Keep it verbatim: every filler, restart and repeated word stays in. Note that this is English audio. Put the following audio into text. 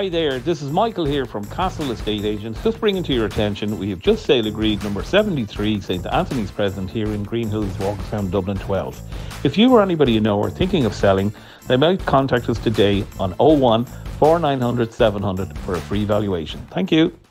Hi there, this is Michael here from Castle Estate Agents. Just bringing to your attention, we have just sale agreed number seventy-three, Saint Anthony's Crescent here in Green Hills, Walkinstown, Dublin twelve. If you or anybody you know are thinking of selling, they might contact us today on oh one, four nine hundred, seven hundred for a free valuation. Thank you.